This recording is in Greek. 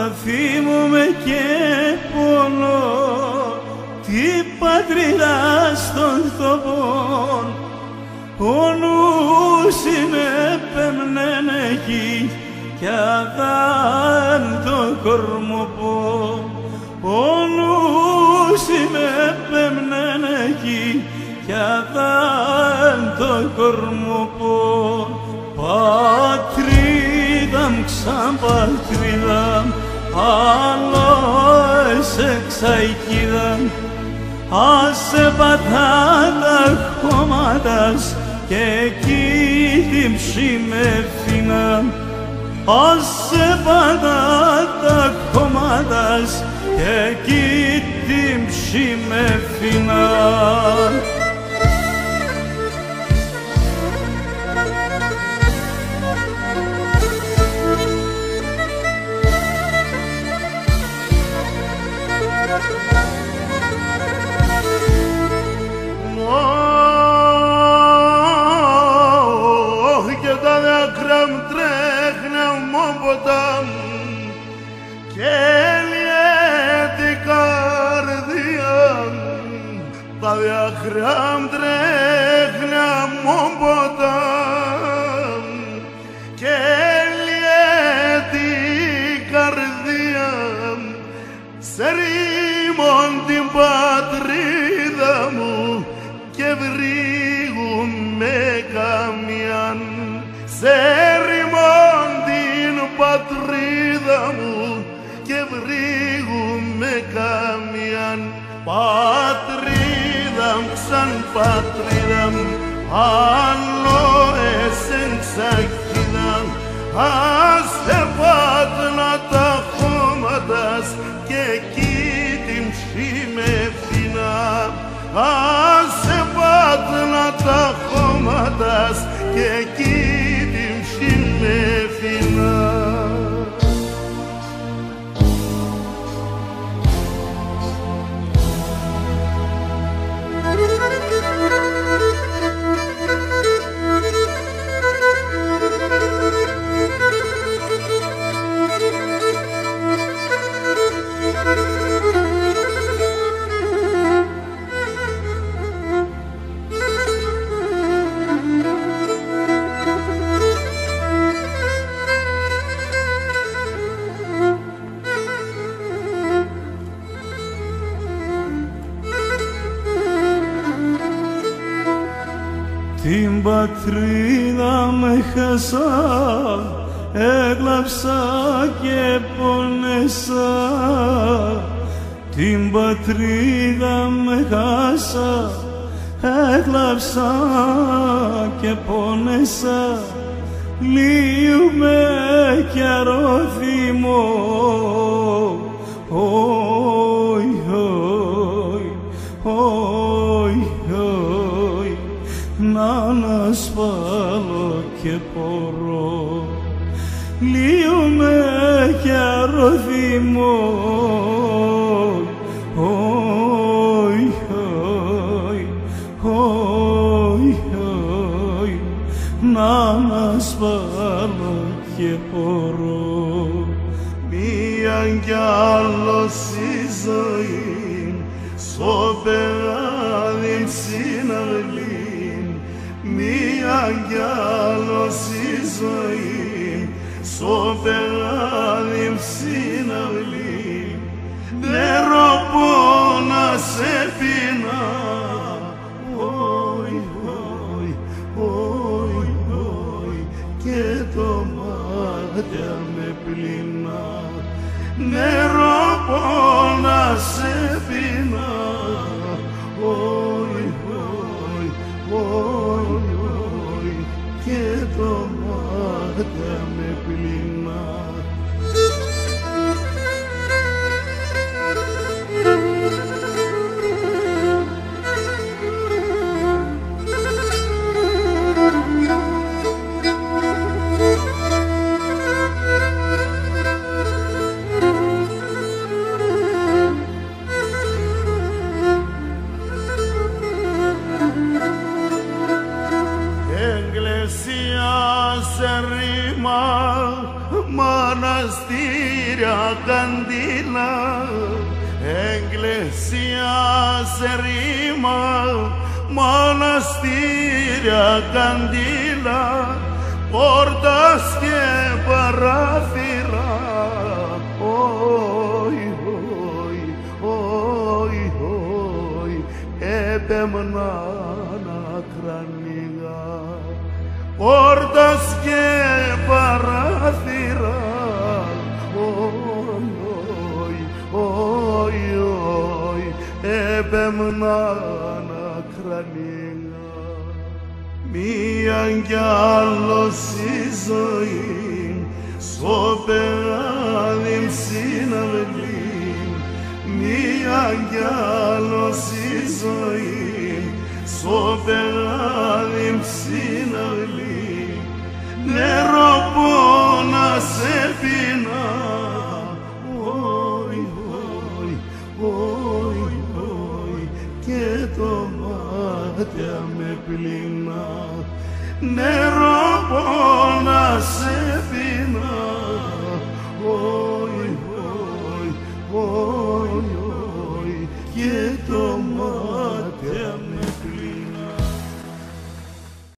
θυμούμαι και πόνο την πατρίδα στον τόπον. Ο νους με πέμνεν εκεί κι αδάν το κορμοπό. Ο νους με πέμνεν εκεί κι αδάν το κορμοπό. Πατρίδα μου ξαν πατρίδα άλλο σε ξαϊκίδα. Άσε πατάτα χώματας και εκεί την ψή με φύνα. Άσε πατάτα χώματας και εκεί την ψή με φύνα. Και τα δάκρυα μου τρέχνα ποτάμου και έλυε την καρδιά μου. Τα δάκρυα μου τρέχνα ποτάμου και έλυε την καρδιά μου. Σε ρήμον την πατρίδα μου και βρήγουμε καμιάν. Σε ρημών την πατρίδα μου και βρήγουμε καμιάν. Πατρίδα μου ξαν πατρίδα μου άλλο εσεν ξακίδα. Άστε πάτνα τα χώματας και εκεί την ψή με φύνα. Άσε πάτνα τα χώματας και εκεί την ψή με φύνα. Την πατρίδα με χάσα, έκλαψα και πόνεσα. Την πατρίδα με χάσα, έκλαψα και πόνεσα. Λύουμε κι αρωθυμώ, όι, όι, όι, όι, να ανασβάλω και μπορώ. Λύουμε κι αρωθυμώ, όι, όι, όι, όι, να ανασβάλω και μπορώ. Μία κι άλλος η ζωή στο πεγάδι συναυλή. Μία κι άλλος η ζωή στο πεγάδι συναυλή. Δεν ροπώ να σε πεινά, όι, όι, όι, όι, και το μάτια με πλυνά. Νερό να σε πεινά, όι, όι, όι, όι, και το μάτια με πλυνά. Εκκλησία σε ρήμα μοναστήρια, καντίνα, εκκλησία σε ρήμα, μοναστήρια, καντίνα, πόρτας και παράθυρα. Όι, όι, όι, όι, έπεμναν ακρανίγα, πόρτας και παράθυρα. Όι, όι, όι, έπεμναν ακρανίγα. Μίαν κι άλλος η ζωή, στο πεγάδι συναυλή. Μίαν κι άλλος η ζωή, στο πεγάδι συναυλή. Νερό πόνα σε πεινά. Όι, όι, όι, όι, και το μάτια με πλυνά. Νερό πόνα σε πεινά. Όι, όι, όι, όι, και